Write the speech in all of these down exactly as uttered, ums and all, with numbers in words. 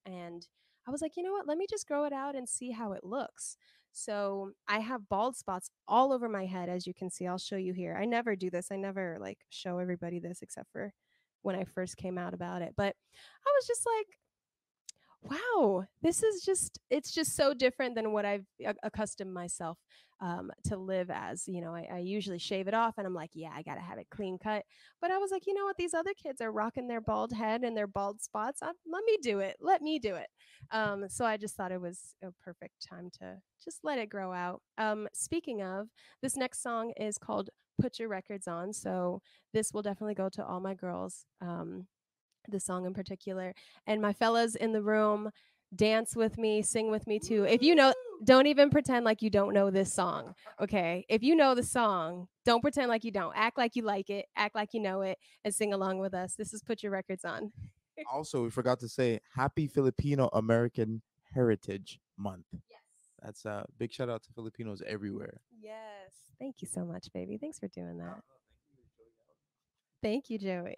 And I was like, you know what? Let me just grow it out and see how it looks. So I have bald spots all over my head, as you can see. I'll show you here. I never do this. I never like show everybody this except for when I first came out about it. But I was just like, wow, this is just, it's just so different than what I've a- accustomed myself um, to live as. You know, I, I usually shave it off and I'm like, yeah, I got to have it clean cut. But I was like, you know what? These other kids are rocking their bald head and their bald spots. I, let me do it. Let me do it. Um, so I just thought it was a perfect time to just let it grow out. Um, speaking of, this next song is called Put Your Records On. So this will definitely go to all my girls. Um, the song in particular. And my fellas in the room, dance with me, sing with me too. If you know, don't even pretend like you don't know this song. Okay. If you know the song, don't pretend like you don't. Act like you like it, act like you know it, and sing along with us. This is Put Your Records On. Also, we forgot to say Happy Filipino American Heritage Month. Yes. That's a big shout out to Filipinos everywhere. Yes. Thank you so much, baby. Thanks for doing that. Thank you, Joey.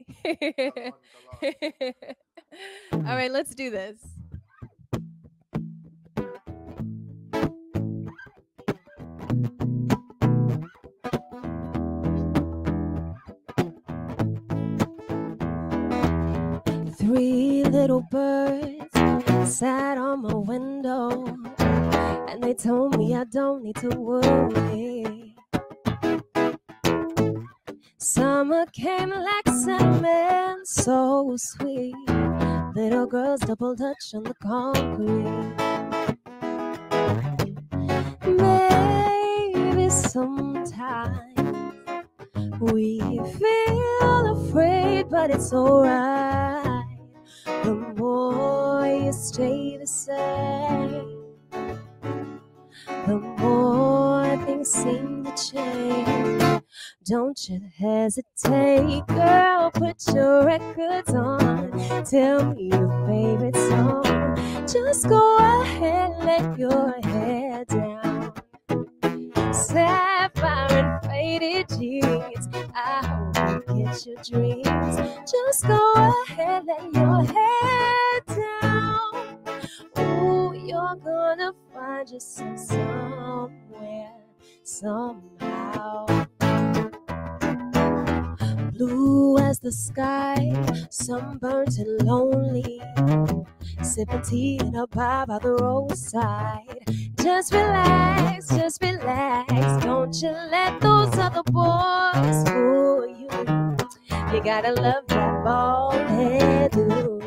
All right, let's do this. Three little birds sat on my window, and they told me I don't need to worry. Summer came like cinnamon, so sweet. Little girls double dutch on the concrete. Maybe sometimes we feel afraid, but it's alright. The more you stay the same, the more things seem to change. Don't you hesitate, girl, put your records on. Tell me your favorite song. Just go ahead, let your hair down. Sapphire and faded jeans, I hope you get your dreams. Just go ahead, let your hair down. Ooh, you're gonna find yourself somewhere, somehow. Blue as the sky, sunburnt and lonely, sipping tea in a bar by the roadside. Just relax, just relax. Don't you let those other boys fool you. You gotta love that bald hairdo.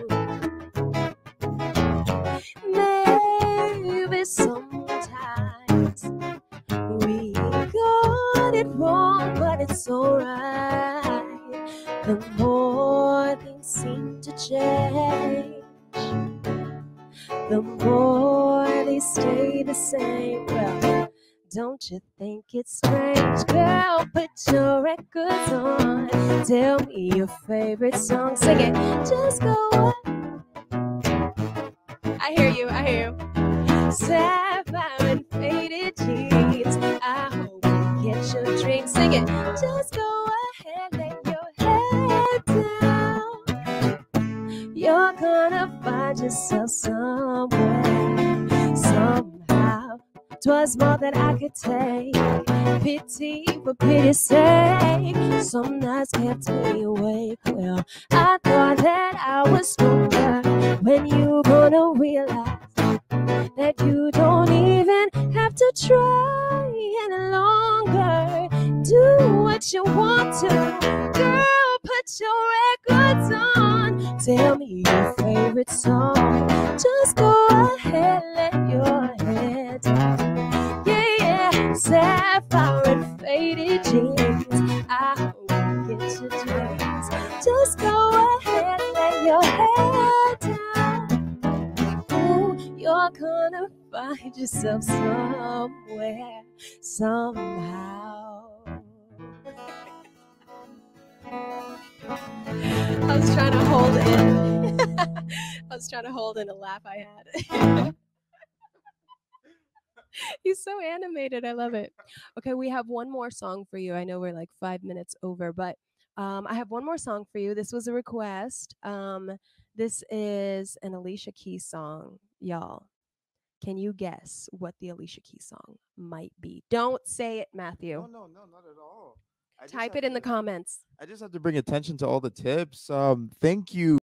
Maybe sometimes we got it wrong, but it's alright. The more things seem to change, the more they stay the same. Well, don't you think it's strange, girl? Put your records on. Tell me your favorite song. Sing it. Just go on. I hear you. I hear you. Sapphire and faded jeans, I hope you get your dreams. Sing it. Just go ahead, let your head down. You're gonna find yourself somewhere, somehow. 'Twas more than I could take. Pity for pity's sake. Some nights kept me awake. Well, I thought that I was stronger. When you gonna realize that you don't even have to try any longer? Do what you want to, girl. Put your records on. Tell me your favorite song. Just go ahead, let your head down. Yeah, yeah. Sapphire and faded jeans, I hope you get your dreams. Just go ahead, let your head down. Ooh, you're gonna find yourself somewhere, somehow. I was trying to hold in. I was trying to hold in a laugh I had. He's so animated. I love it. Okay, we have one more song for you. I know we're like five minutes over, but um, I have one more song for you. This was a request. Um, This is an Alicia Keys song, y'all. Can you guess what the Alicia Keys song might be? Don't say it, No, Matthew. no, no, not at all. I just Type have it in the to comments. I just have to bring attention to all the tips. Um, thank you.